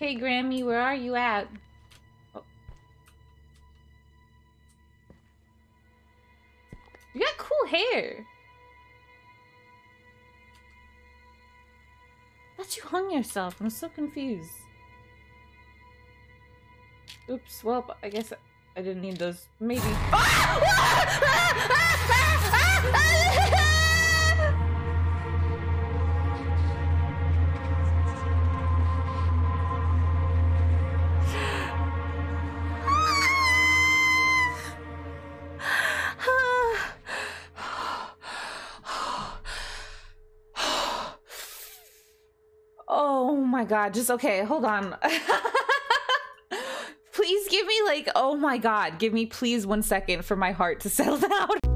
Hey, Grammy, where are you at? Oh. You got cool hair. I thought you hung yourself. I'm so confused. Oops, well, I guess I didn't need those. Maybe. Oh my god, just okay, hold on. Please give me like, oh my god, give me please 1 second for my heart to settle down.